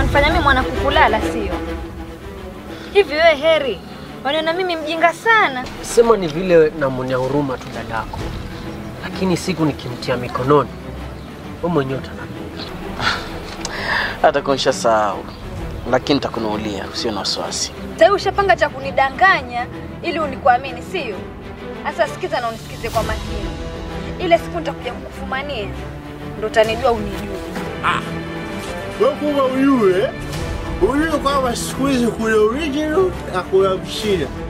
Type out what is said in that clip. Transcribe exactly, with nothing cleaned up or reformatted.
unanifanya mimi mwana kukulala sio? Hivi wewe Heri, waniona mimi mjinga sana? Sema ni vile namuonea huruma tu dadako. Lakini siku nikimtia mikononi, wewe mwenyewe utanambia. Hata konsha sahau. Lakini nitakunuulia, usio na wasiwasi. Sasa ushapanga cha kunidanganya ili unikuamini sio? Sasa sikiza na unisikize kwa makini. Ile siku nitakuja kukufumania ndo utanijua unijue. Ah. Wewe kwa uyue, uyue kwa siku hizi kuna original na kuna mshina.